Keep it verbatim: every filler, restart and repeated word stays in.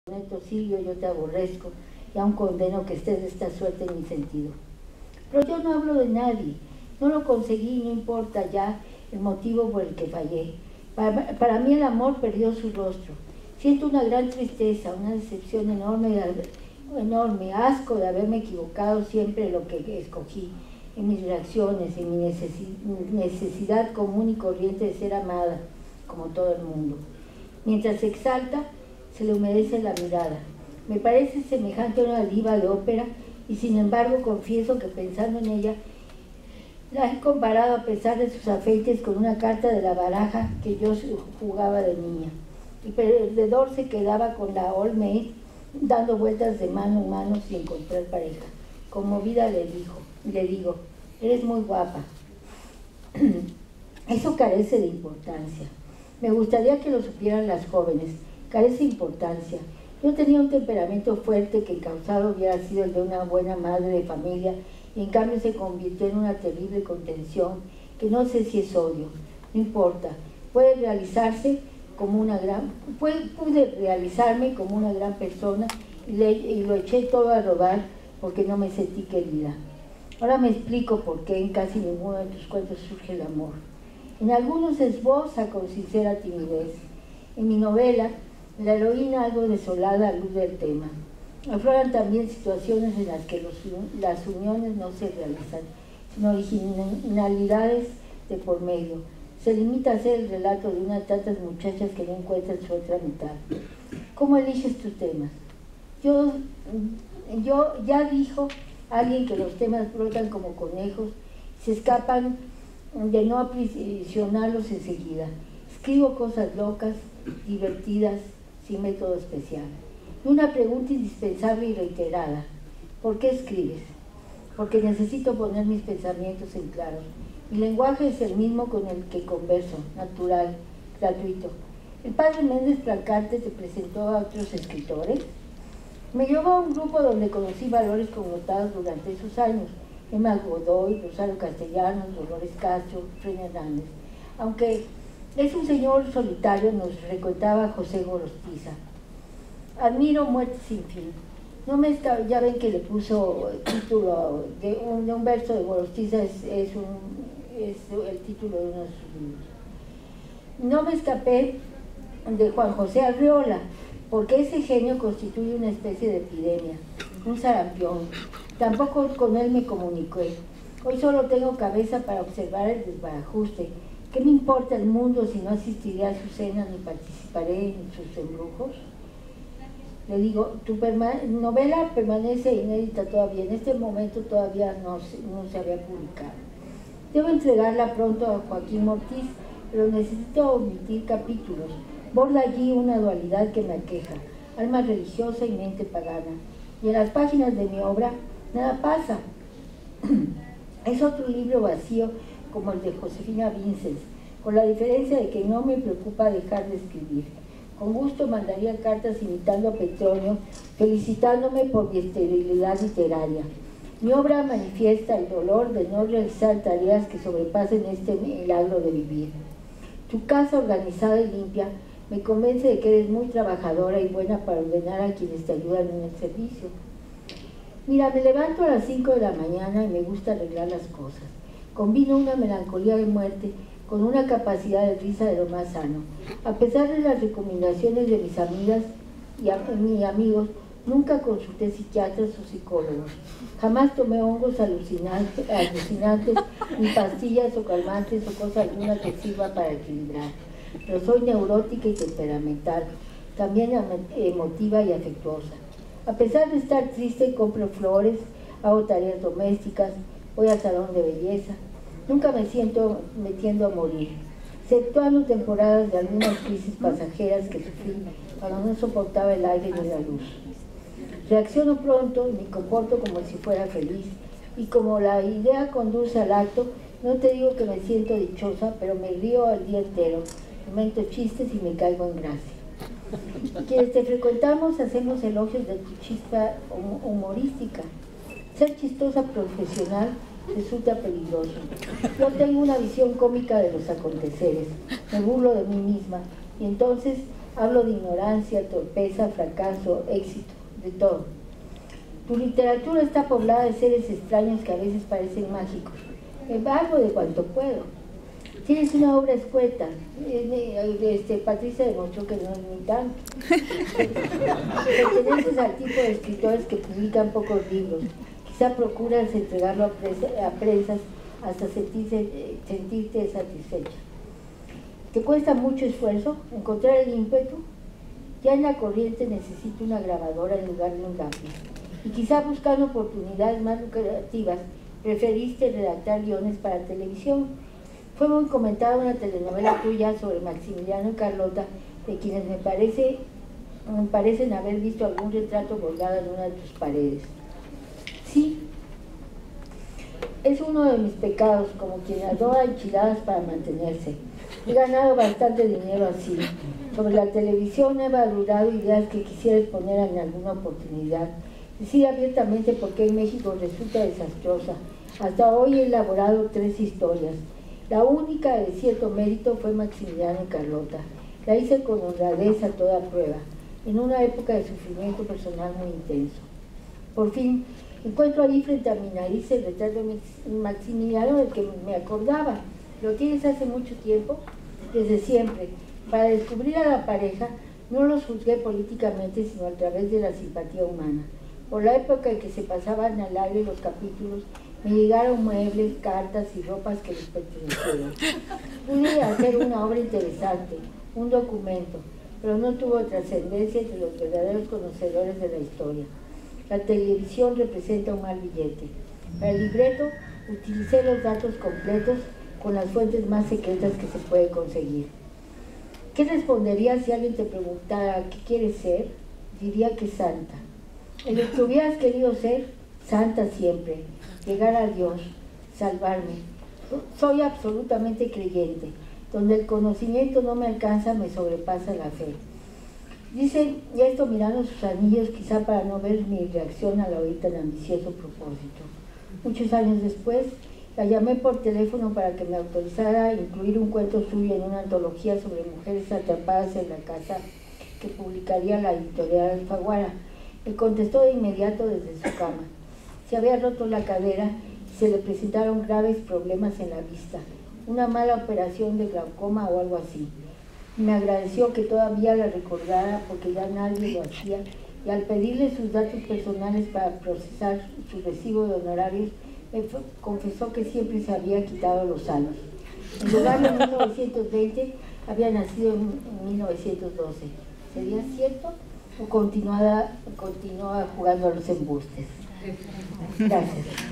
Neto Silvio, yo te aborrezco y aún condeno que estés de esta suerte en mi sentido. Pero yo no hablo de nadie, no lo conseguí, no importa ya el motivo por el que fallé. Para, para mí el amor perdió su rostro. Siento una gran tristeza, una decepción enorme, enorme, asco de haberme equivocado siempre en lo que escogí, en mis reacciones, en mi necesidad común y corriente de ser amada, como todo el mundo. Mientras se exalta, se le humedece la mirada. Me parece semejante a una diva de ópera y sin embargo confieso que pensando en ella la he comparado a pesar de sus afeites con una carta de la baraja que yo jugaba de niña. El perdedor se quedaba con la old maid dando vueltas de mano en mano sin encontrar pareja. Conmovida le dijo, le digo, eres muy guapa. Eso carece de importancia. Me gustaría que lo supieran las jóvenes. Carece de importancia. Yo tenía un temperamento fuerte que causado hubiera sido el de una buena madre de familia y en cambio se convirtió en una terrible contención que no sé si es odio. No importa. Puede realizarse como una gran... Pude, pude realizarme como una gran persona y, le, y lo eché todo a rodar porque no me sentí querida. Ahora me explico por qué en casi ninguno de tus cuentos surge el amor. En algunos esboza con sincera timidez. En mi novela, la heroína algo desolada alude al tema. Afloran también situaciones en las que los, las uniones no se realizan, sino originalidades de por medio. Se limita a ser el relato de una de tantas muchachas que no encuentran su otra mitad. ¿Cómo eliges tus temas? Yo, yo ya dijo alguien que los temas brotan como conejos, se escapan de no aprisionarlos enseguida. Escribo cosas locas, divertidas, sin método especial. Y una pregunta indispensable y reiterada. ¿Por qué escribes? Porque necesito poner mis pensamientos en claro. Mi lenguaje es el mismo con el que converso, natural, gratuito. ¿El padre Méndez Plancarte te presentó a otros escritores? Me llevó a un grupo donde conocí valores connotados durante esos años. Emma Godoy, Rosario Castellanos, Dolores Castro, Reina Hernández. Aunque es un señor solitario, nos recontaba José Gorostiza. Admiro Muerte sin fin. No me está, ya ven que le puso el título de un, de un verso de Gorostiza, es, es, un, es el título de uno de sus libros. No me escapé de Juan José Arriola, porque ese genio constituye una especie de epidemia, un sarampión. Tampoco con él me comuniqué. Hoy solo tengo cabeza para observar el desbarajuste. ¿Qué me importa el mundo si no asistiré a su cena ni participaré en sus embrujos? Le digo, tu perma novela permanece inédita todavía. En este momento todavía no se, no se había publicado. Debo entregarla pronto a Joaquín Ortiz, pero necesito omitir capítulos. Borda allí una dualidad que me aqueja, alma religiosa y mente pagana. Y en las páginas de mi obra nada pasa. Es otro libro vacío como el de Josefina Vinces, con la diferencia de que no me preocupa dejar de escribir. Con gusto mandaría cartas imitando a Petronio, felicitándome por mi esterilidad literaria. Mi obra manifiesta el dolor de no realizar tareas que sobrepasen este milagro de vivir. Tu casa organizada y limpia me convence de que eres muy trabajadora y buena para ordenar a quienes te ayudan en el servicio. Mira, me levanto a las cinco de la mañana y me gusta arreglar las cosas. Combino una melancolía de muerte con una capacidad de risa de lo más sano. A pesar de las recomendaciones de mis amigas y a, mis amigos, nunca consulté psiquiatras o psicólogos. Jamás tomé hongos alucinantes, alucinantes ni pastillas o calmantes o cosa alguna que sirva para equilibrar. Pero soy neurótica y temperamental, también emotiva y afectuosa. A pesar de estar triste, compro flores, hago tareas domésticas, voy al salón de belleza. Nunca me siento metiendo a morir, exceptuando temporadas de algunas crisis pasajeras que sufrí cuando no soportaba el aire ni la luz. Reacciono pronto y me comporto como si fuera feliz, y como la idea conduce al acto, no te digo que me siento dichosa, pero me río al día entero, invento chistes y me caigo en gracia. Quienes te frecuentamos hacemos elogios de tu chispa humorística. Ser chistosa profesional resulta peligroso. Yo tengo una visión cómica de los aconteceres, me burlo de mí misma y entonces Hablo de ignorancia, torpeza, fracaso, éxito, de todo. Tu literatura está poblada de seres extraños que a veces parecen mágicos. Me valgo de cuanto puedo. Tienes una obra escueta. Este, Patricia demostró que no es ni tanto. Perteneces al tipo de escritores que publican pocos libros. Quizá procuras entregarlo a, presa, a prensas hasta sentirse, sentirte satisfecha. ¿Te cuesta mucho esfuerzo encontrar el ímpetu? Ya en la corriente necesito una grabadora en lugar de un lápiz. Y quizá buscando oportunidades más lucrativas, preferiste redactar guiones para televisión. Fue muy comentada una telenovela tuya sobre Maximiliano y Carlota, de quienes me, parece, me parecen haber visto algún retrato bordado en una de tus paredes. Sí, es uno de mis pecados, como quien adora enchiladas para mantenerse. He ganado bastante dinero así. Sobre la televisión he valorado ideas que quisiera exponer en alguna oportunidad. Decir abiertamente por qué en México resulta desastrosa. Hasta hoy he elaborado tres historias. La única de cierto mérito fue Maximiliano y Carlota. La hice con honradez a toda prueba, en una época de sufrimiento personal muy intenso. Por fin, encuentro ahí frente a mi nariz el retrato de Maximiliano del que me acordaba. ¿Lo tienes hace mucho tiempo? Desde siempre. Para descubrir a la pareja, no los juzgué políticamente, sino a través de la simpatía humana. Por la época en que se pasaban al aire los capítulos, me llegaron muebles, cartas y ropas que les pertenecieron. Pude hacer una obra interesante, un documento, pero no tuvo trascendencia entre los verdaderos conocedores de la historia. La televisión representa un mal billete. Para el libreto, utilicé los datos completos con las fuentes más secretas que se puede conseguir. ¿Qué responderías si alguien te preguntara qué quieres ser? Diría que santa. En lo que hubieras querido ser, santa siempre, llegar a Dios, salvarme. Soy absolutamente creyente. Donde el conocimiento no me alcanza, me sobrepasa la fe. Dice esto mirando sus anillos, quizá para no ver mi reacción a la oír tan ambicioso propósito. Muchos años después, la llamé por teléfono para que me autorizara a incluir un cuento suyo en una antología sobre mujeres atrapadas en la casa que publicaría la editorial Alfaguara. Me contestó de inmediato desde su cama. Se había roto la cadera y se le presentaron graves problemas en la vista, una mala operación de glaucoma o algo así. Me agradeció que todavía la recordara porque ya nadie lo hacía, y al pedirle sus datos personales para procesar su recibo de honorarios, me confesó que siempre se había quitado los años. En lugar de mil novecientos veinte, había nacido en mil novecientos doce. ¿Sería cierto? ¿O continuaba, continuaba jugando a los embustes? Gracias.